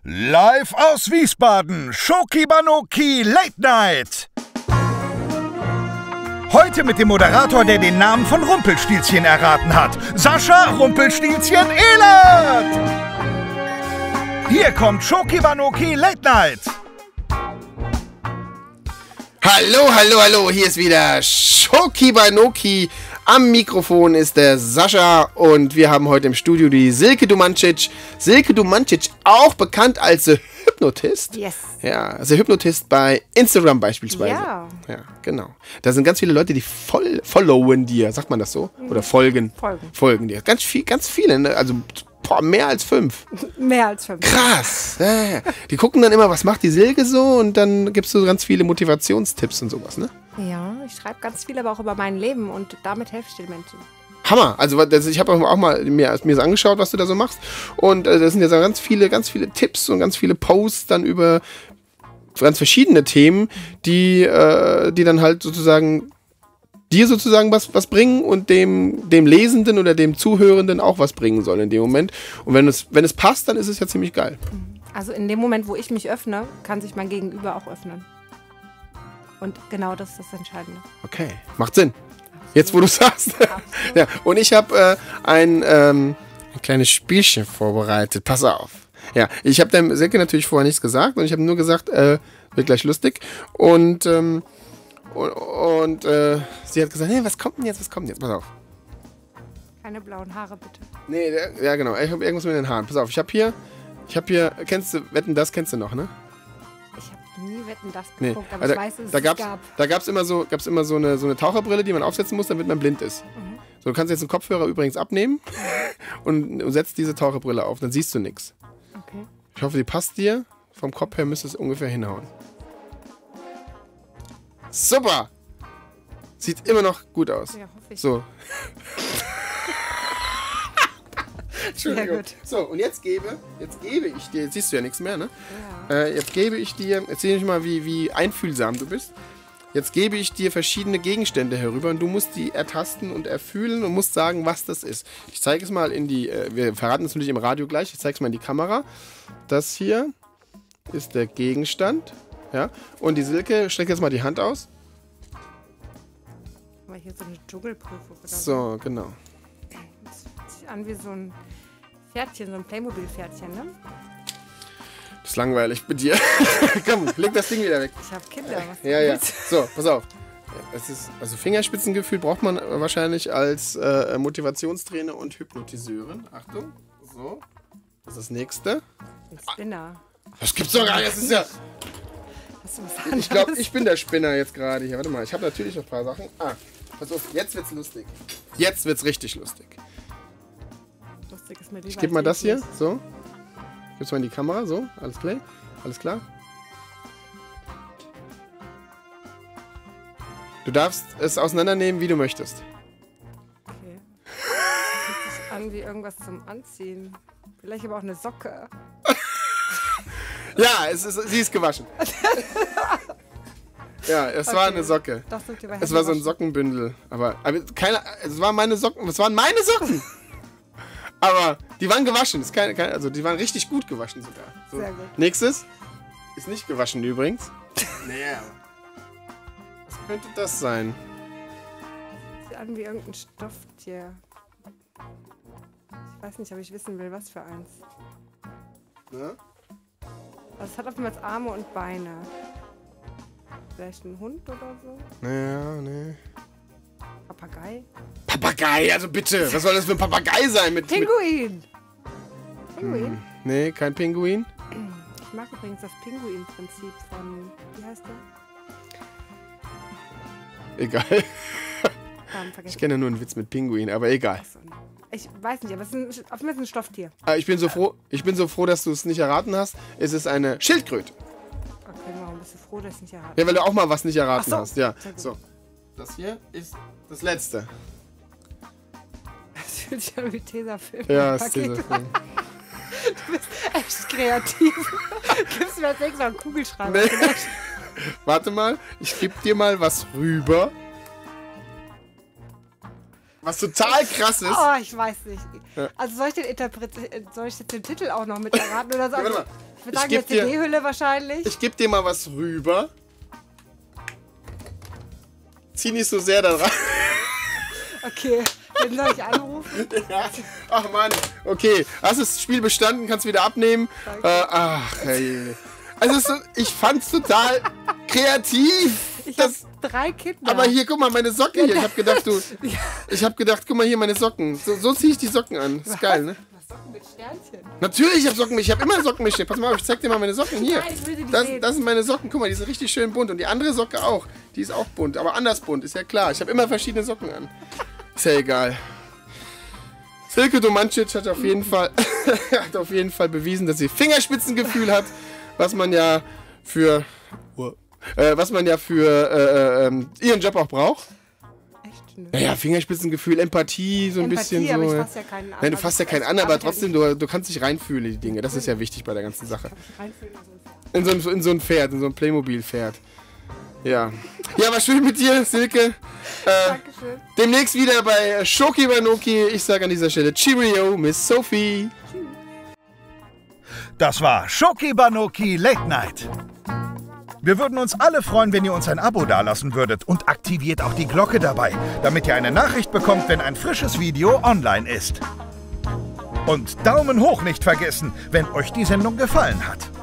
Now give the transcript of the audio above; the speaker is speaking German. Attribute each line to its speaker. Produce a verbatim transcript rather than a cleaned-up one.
Speaker 1: Live aus Wiesbaden, Schoki Banoki Late Night. Heute mit dem Moderator, der den Namen von Rumpelstilzchen erraten hat. Sascha Rumpelstilzchen Ehlert. Hier kommt Schoki Banoki Late Night.
Speaker 2: Hallo, hallo, hallo, hier ist wieder Schoki Banoki. Am Mikrofon ist der Sascha und wir haben heute im Studio die Silke Dumancic. Silke Dumancic, auch bekannt als The Hypnotist.
Speaker 3: Yes.
Speaker 2: Ja, The Hypnotist bei Instagram beispielsweise.
Speaker 3: Ja.
Speaker 2: Ja, genau. Da sind ganz viele Leute, die voll followen dir, sagt man das so? Oder folgen?
Speaker 3: Folgen.
Speaker 2: Folgen dir. Ganz, viel, ganz viele, ne? Also boah, mehr als fünf.
Speaker 3: Mehr als fünf.
Speaker 2: Krass. Ja, die gucken dann immer, was macht die Silke so und dann gibst du ganz viele Motivationstipps und sowas, ne?
Speaker 3: Ja, ich schreibe ganz viel, aber auch über mein Leben und damit helfe ich den Menschen.
Speaker 2: Hammer. Also das, ich habe auch mal mir, mir das angeschaut, was du da so machst. Und äh, das sind ja so ganz viele, ganz viele Tipps und ganz viele Posts dann über ganz verschiedene Themen, die, äh, die dann halt sozusagen dir sozusagen was, was bringen und dem, dem Lesenden oder dem Zuhörenden auch was bringen soll in dem Moment. Und wenn es, wenn es passt, dann ist es ja ziemlich geil.
Speaker 3: Also in dem Moment, wo ich mich öffne, kann sich mein Gegenüber auch öffnen. Und genau das ist das Entscheidende.
Speaker 2: Okay, macht Sinn. Jetzt, wo du sagst. Ja, und ich habe äh, ein, ähm, ein kleines Spielchen vorbereitet. Pass auf. Ja, ich habe der Silke natürlich vorher nichts gesagt und ich habe nur gesagt, äh, wird gleich lustig. Und, ähm, und, und äh, sie hat gesagt, hey, was kommt denn jetzt, was kommt denn jetzt? Pass auf.
Speaker 3: Keine blauen Haare, bitte.
Speaker 2: Nee, der, ja genau, ich habe irgendwas mit den Haaren. Pass auf, ich habe hier, ich habe hier, kennst du, Wetten, das kennst du noch, ne?
Speaker 3: Ich habe nie Wetten, das
Speaker 2: Nee,
Speaker 3: geguckt, aber
Speaker 2: also
Speaker 3: ich weiß, dass
Speaker 2: da
Speaker 3: es
Speaker 2: gab's,
Speaker 3: gab.
Speaker 2: Da gab es immer, so, gab's immer so, eine, so eine Taucherbrille, die man aufsetzen muss, damit man blind ist.
Speaker 3: Mhm.
Speaker 2: So, du kannst jetzt den Kopfhörer übrigens abnehmen und, und setzt diese Taucherbrille auf, dann siehst du nichts.
Speaker 3: Okay.
Speaker 2: Ich hoffe, die passt dir. Vom Kopf her müsste es ungefähr hinhauen. Super! Sieht immer noch gut aus.
Speaker 3: Ja, hoffe ich.
Speaker 2: So.
Speaker 3: Sehr gut.
Speaker 2: So, und jetzt gebe, jetzt gebe ich dir, jetzt siehst du ja nichts mehr, ne?
Speaker 3: Ja.
Speaker 2: Äh, jetzt gebe ich dir, erzähl ich mal, wie, wie einfühlsam du bist. Jetzt gebe ich dir verschiedene Gegenstände herüber und du musst die ertasten und erfühlen und musst sagen, was das ist. Ich zeige es mal in die, äh, wir verraten es natürlich im Radio gleich, ich zeige es mal in die Kamera. Das hier ist der Gegenstand, ja. Und die Silke streckt jetzt mal die Hand aus.
Speaker 3: Aber hier so eine Dschungelprüfung oder
Speaker 2: So, genau.
Speaker 3: Das fühlt sich an wie so ein Pferdchen, so ein Playmobil-Pferdchen, ne?
Speaker 2: Das ist langweilig bei dir. Komm, leg das Ding wieder weg.
Speaker 3: Ich habe Kinder, was
Speaker 2: Ja,
Speaker 3: du
Speaker 2: ja.
Speaker 3: willst.
Speaker 2: So, pass auf. Es ist, also Fingerspitzengefühl braucht man wahrscheinlich als äh, Motivationstrainer und Hypnotiseurin. Achtung. So. Das ist das nächste.
Speaker 3: Ein Spinner.
Speaker 2: Das gibt's doch gar nicht. Das ist ja.
Speaker 3: Hast du was anderes?
Speaker 2: Ich glaube, ich bin der Spinner jetzt gerade hier. Warte mal, ich habe natürlich noch ein paar Sachen. Ah, pass auf, jetzt wird's lustig. Jetzt wird's richtig lustig.
Speaker 3: Lustig ist mir lieber
Speaker 2: Ich gebe mal
Speaker 3: als
Speaker 2: das hier.
Speaker 3: eklig.
Speaker 2: So. Gib's mal in die Kamera. So. Alles klar? Alles klar? Du darfst es auseinandernehmen, wie du möchtest.
Speaker 3: Okay. Fühlt sich an wie irgendwas zum Anziehen. Vielleicht aber auch eine Socke.
Speaker 2: Ja, es ist, sie ist gewaschen. Ja, es war
Speaker 3: Okay.
Speaker 2: eine Socke.
Speaker 3: Das sind die bei
Speaker 2: Es war so ein
Speaker 3: Händewaschen.
Speaker 2: Sockenbündel. Aber, aber keine, es waren meine Socken. Es waren meine Socken. Aber die waren gewaschen. Ist keine, keine, also die waren richtig gut gewaschen sogar. So.
Speaker 3: Sehr gut.
Speaker 2: Nächstes. Ist nicht gewaschen übrigens. Nee. Was könnte das sein?
Speaker 3: Sieht an wie irgendein Stofftier. Ich weiß nicht, ob ich wissen will, was für eins.
Speaker 2: Ne?
Speaker 3: Also es hat oftmals Arme und Beine. Vielleicht ein Hund oder so?
Speaker 2: Naja, nee.
Speaker 3: Papagei?
Speaker 2: Papagei, also bitte. Was soll das für ein Papagei sein? Mit, mit
Speaker 3: Pinguin! Pinguin?
Speaker 2: Nee, kein Pinguin.
Speaker 3: Ich mag übrigens das Pinguin-Prinzip von, wie heißt der?
Speaker 2: Egal.
Speaker 3: Namen
Speaker 2: Ich
Speaker 3: vergessen.
Speaker 2: kenne nur einen Witz mit Pinguin, aber egal.
Speaker 3: Achso, ich weiß nicht, aber es ist ein, auf jeden Fall ein Stofftier.
Speaker 2: Ah, Ich bin so froh, ich bin so froh, dass du es nicht erraten hast. Es ist eine Schildkröte.
Speaker 3: Okay, warum bist du froh, dass ich nicht erraten?
Speaker 2: Ja, weil du auch mal was nicht erraten
Speaker 3: Ach so.
Speaker 2: hast. Ja.
Speaker 3: Sehr gut.
Speaker 2: So. Das hier ist das letzte.
Speaker 3: Das fühlt sich an wie Tesafilm.
Speaker 2: Ja, ist
Speaker 3: Paket.
Speaker 2: dieser Film.
Speaker 3: Du bist echt kreativ. Gibst mir als nächstes mal einen Kugelschreiber.
Speaker 2: Nee. Warte mal, ich gebe dir mal was rüber. Was total krass ist.
Speaker 3: Oh, ich weiß nicht.
Speaker 2: Ja.
Speaker 3: Also soll ich den Interpret soll ich jetzt den Titel auch noch mit erraten oder so?
Speaker 2: Ja, warte
Speaker 3: Also,
Speaker 2: mal.
Speaker 3: Ich würde sagen,
Speaker 2: geb
Speaker 3: eine C D-Hülle wahrscheinlich.
Speaker 2: Ich gebe dir mal was rüber. Zieh nicht so sehr da dran.
Speaker 3: Okay, wen soll ich anrufen?
Speaker 2: Ja. Ach Mann, okay. Hast das Spiel bestanden, kannst wieder abnehmen. Äh, ach, hey. Also so, ich fand's total kreativ.
Speaker 3: Ich
Speaker 2: das,
Speaker 3: hab drei Kinder.
Speaker 2: aber hier, guck mal, meine Socken hier. Ich hab gedacht, du. Ich hab gedacht, guck mal hier, meine Socken. So, so ziehe ich die Socken an. Ist geil, ne?
Speaker 3: Was Socken mit Sternchen?
Speaker 2: Natürlich, ich hab Socken. Ich hab immer Socken mit Sternchen. Pass mal auf, ich zeig dir mal meine Socken hier.
Speaker 3: Nein, ich will sie nicht
Speaker 2: Das,
Speaker 3: sehen.
Speaker 2: das sind meine Socken. Guck mal, die sind richtig schön bunt. Und die andere Socke auch. Die ist auch bunt, aber anders bunt, ist ja klar. Ich habe immer verschiedene Socken an. Ist ja egal. Silke Domancic hat auf jeden Fall hat auf jeden Fall bewiesen, dass sie Fingerspitzengefühl hat, was man ja für äh, was man ja für äh, äh, ihren Job auch braucht.
Speaker 3: Echt? Ne?
Speaker 2: Naja, Fingerspitzengefühl, Empathie, so ein
Speaker 3: Empathie,
Speaker 2: bisschen
Speaker 3: aber
Speaker 2: so.
Speaker 3: ich fass ja keinen an.
Speaker 2: Nein, du fasst ja keinen an, aber
Speaker 3: Aber
Speaker 2: trotzdem, du, du kannst dich reinfühlen in die Dinge. Das ist ja wichtig bei der ganzen Sache.
Speaker 3: Reinfühlen in so ein
Speaker 2: In so, ein, in so ein Pferd, in so ein Playmobil-Pferd. Ja. Ja, war schön mit dir, Silke. Äh,
Speaker 3: Dankeschön.
Speaker 2: demnächst wieder bei Shoki Banoki. Ich sage an dieser Stelle Cheerio, Miss Sophie.
Speaker 1: Das war Shoki Banoki Late Night. Wir würden uns alle freuen, wenn ihr uns ein Abo dalassen würdet und aktiviert auch die Glocke dabei, damit ihr eine Nachricht bekommt, wenn ein frisches Video online ist. Und Daumen hoch nicht vergessen, wenn euch die Sendung gefallen hat.